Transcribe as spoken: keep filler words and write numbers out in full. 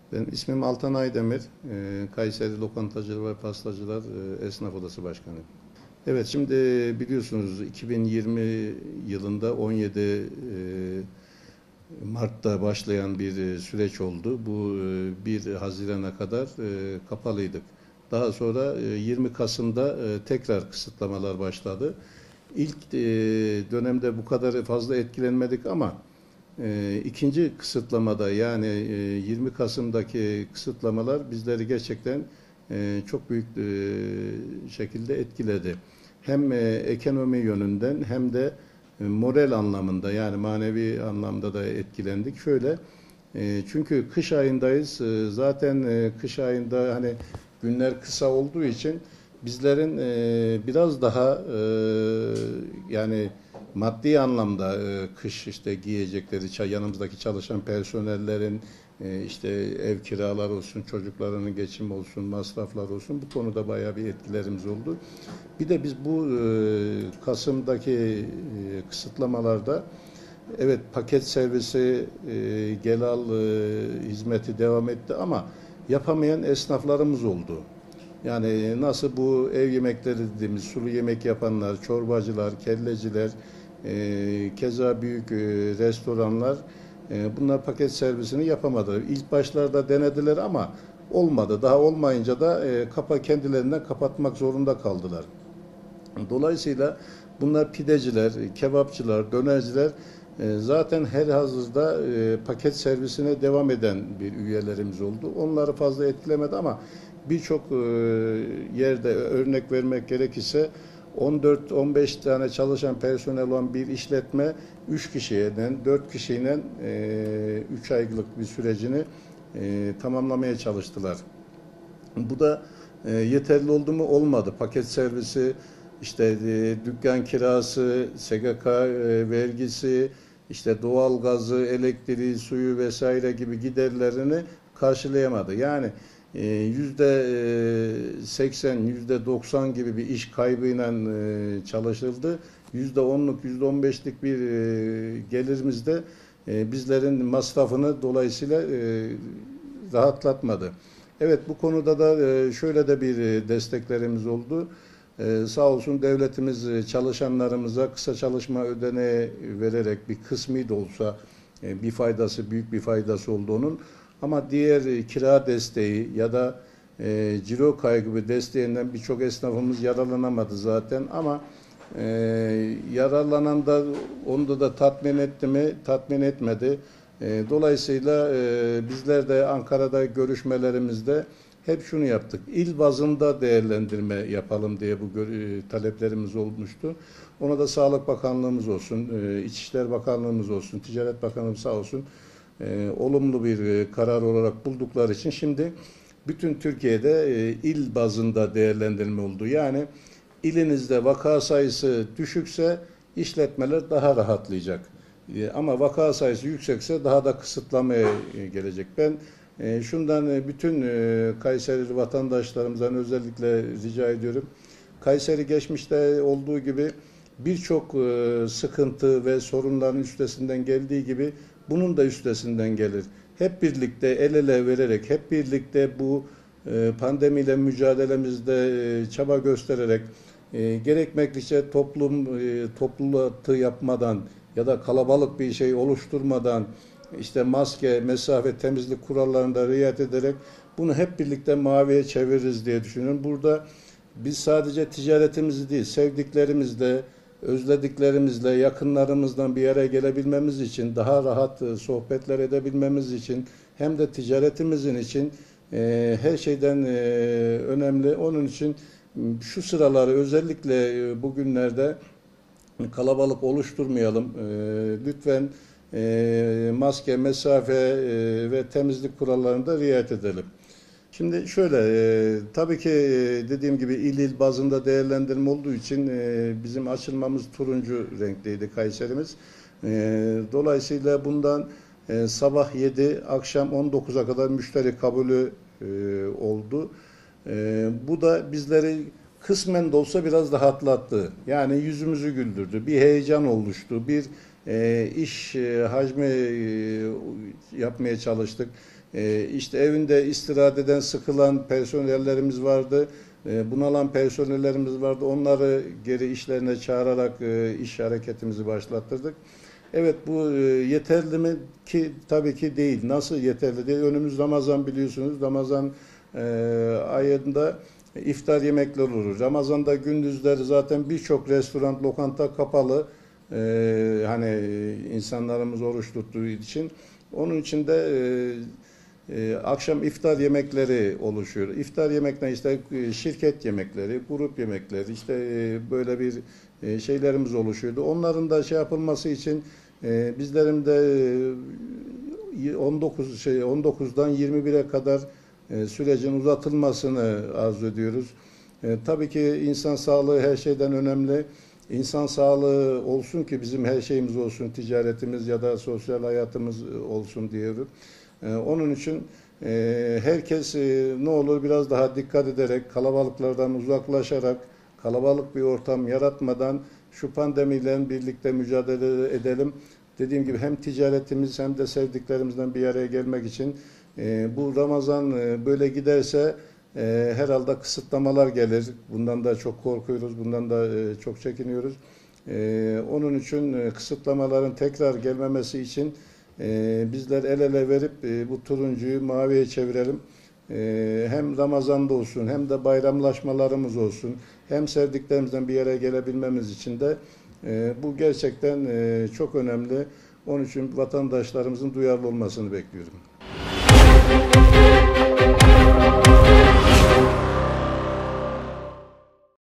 Benim ismim Altan Aydemir. Ee, Kayseri Lokantacılar ve Pastacılar e, Esnaf Odası Başkanıyım. Evet, şimdi biliyorsunuz iki bin yirmi yılında on yedi e, Mart'ta başlayan bir e, süreç oldu. Bu e, bir Haziran'a kadar e, kapalıydık. Daha sonra e, yirmi Kasım'da e, tekrar kısıtlamalar başladı. İlk e, dönemde bu kadar fazla etkilenmedik ama e, ikinci kısıtlamada yani e, yirmi Kasım'daki kısıtlamalar bizleri gerçekten e, çok büyük e, şekilde etkiledi. Hem e, ekonomi yönünden hem de e, moral anlamında yani manevi anlamda da etkilendik. Şöyle e, çünkü kış ayındayız. E, zaten e, kış ayında hani günler kısa olduğu için bizlerin e, biraz daha e, yani maddi anlamda e, kış işte giyecekleri, yanımızdaki çalışan personellerin e, işte ev kiralar olsun, çocuklarının geçim olsun, masraflar olsun bu konuda bayağı bir etkilerimiz oldu. Bir de biz bu e, Kasım'daki e, kısıtlamalarda evet paket servisi e, gel al e, hizmeti devam etti ama yapamayan esnaflarımız oldu. Yani nasıl bu ev yemekleri dediğimiz sulu yemek yapanlar, çorbacılar, kelleciler, e, keza büyük e, restoranlar e, bunlar paket servisini yapamadı. İlk başlarda denediler ama olmadı. Daha olmayınca da e, kapa kendilerinden kapatmak zorunda kaldılar. Dolayısıyla bunlar pideciler, kebapçılar, dönerciler e, zaten herhazırda e, paket servisine devam eden bir üyelerimiz oldu. Onları fazla etkilemedi ama birçok e, yerde örnek vermek gerekirse on dört on beş tane çalışan personel olan bir işletme üç kişiden dört kişiyle üç aylık bir sürecini e, tamamlamaya çalıştılar. Bu da e, yeterli oldu mu? Olmadı. Paket servisi, işte e, dükkan kirası, S G K e, vergisi, işte doğal gazı, elektriği, suyu vesaire gibi giderlerini karşılayamadı. Yani e, yüzde seksen, yüzde doksan gibi bir iş kaybıyla e, çalışıldı. Yüzde onluk, yüzde on beşlik bir e, gelirimiz de e, bizlerin masrafını dolayısıyla e, rahatlatmadı. Evet bu konuda da e, şöyle de bir e, desteklerimiz oldu. Ee, sağ olsun devletimiz e, çalışanlarımıza kısa çalışma ödeneği vererek bir kısmi de olsa e, bir faydası, büyük bir faydası oldu onun. Ama diğer e, kira desteği ya da e, ciro kaygı desteğinden birçok esnafımız yararlanamadı zaten. Ama e, yararlanan da onu da tatmin etti mi? Tatmin etmedi. E, dolayısıyla e, bizler de Ankara'da görüşmelerimizde hep şunu yaptık. İl bazında değerlendirme yapalım diye bu taleplerimiz olmuştu. Ona da Sağlık Bakanlığımız olsun, İçişleri Bakanlığımız olsun, Ticaret Bakanlığımız sağ olsun olumlu bir karar olarak buldukları için şimdi bütün Türkiye'de il bazında değerlendirme oldu. Yani ilinizde vaka sayısı düşükse işletmeler daha rahatlayacak. Ama vaka sayısı yüksekse daha da kısıtlamaya gelecek. Ben e, şundan e, bütün e, Kayseri vatandaşlarımızdan özellikle rica ediyorum. Kayseri geçmişte olduğu gibi birçok e, sıkıntı ve sorunların üstesinden geldiği gibi bunun da üstesinden gelir. Hep birlikte el ele vererek, hep birlikte bu e, pandemiyle mücadelemizde e, çaba göstererek e, gerekmekteşe toplum e, topluluğu yapmadan ya da kalabalık bir şey oluşturmadan işte maske, mesafe, temizlik kurallarında riayet ederek bunu hep birlikte maviye çeviririz diye düşünüyorum. Burada biz sadece ticaretimizi değil, sevdiklerimizle, özlediklerimizle, yakınlarımızdan bir yere gelebilmemiz için, daha rahat sohbetler edebilmemiz için, hem de ticaretimizin için e, her şeyden e, önemli. Onun için şu sıraları özellikle e, bugünlerde kalabalık oluşturmayalım. E, lütfen e, maske, mesafe e, ve temizlik kurallarında riayet edelim. Şimdi şöyle, e, tabii ki e, dediğim gibi il il bazında değerlendirme olduğu için e, bizim açılmamız turuncu renkteydi Kayserimiz. E, dolayısıyla bundan e, sabah yedi, akşam on dokuza kadar müşteri kabulü e, oldu. E, bu da bizleri kısmen de olsa biraz rahatlattı. Yani yüzümüzü güldürdü, bir heyecan oluştu, bir e, iş e, hacmi e, yapmaya çalıştık. E, işte evinde istirahat eden, sıkılan personellerimiz vardı. E, bunalan personellerimiz vardı. Onları geri işlerine çağırarak e, iş hareketimizi başlattırdık. Evet, bu e, yeterli mi ki? Tabii ki değil. Nasıl yeterli değil? Önümüz Ramazan, biliyorsunuz. Ramazan e, ayında iftar yemekleri olur. Ramazan'da gündüzleri zaten birçok restoran, lokanta kapalı. E, hani insanlarımız oruç tuttuğu için. Onun için de e, e, akşam iftar yemekleri oluşuyor. İftar yemekleri işte e, şirket yemekleri, grup yemekleri, işte e, böyle bir e, şeylerimiz oluşuyordu. Onların da şey yapılması için e, bizlerin de e, on dokuz şey on dokuzdan yirmi bire kadar e, sürecin uzatılmasını arzu ediyoruz. E, tabii ki insan sağlığı her şeyden önemli. İnsan sağlığı olsun ki bizim her şeyimiz olsun, ticaretimiz ya da sosyal hayatımız olsun diyorum. E, onun için e, herkes e, ne olur biraz daha dikkat ederek, kalabalıklardan uzaklaşarak, kalabalık bir ortam yaratmadan şu pandemiyle birlikte mücadele edelim. Dediğim gibi hem ticaretimiz hem de sevdiklerimizden bir araya gelmek için e, bu Ramazan e, böyle giderse e, herhalde kısıtlamalar gelir. Bundan da çok korkuyoruz, bundan da e, çok çekiniyoruz. E, onun için e, kısıtlamaların tekrar gelmemesi için e, bizler el ele verip e, bu turuncuyu maviye çevirelim. E, hem Ramazan'da olsun hem de bayramlaşmalarımız olsun hem sevdiklerimizden bir yere gelebilmemiz için de e, bu gerçekten e, çok önemli. Onun için vatandaşlarımızın duyarlı olmasını bekliyorum.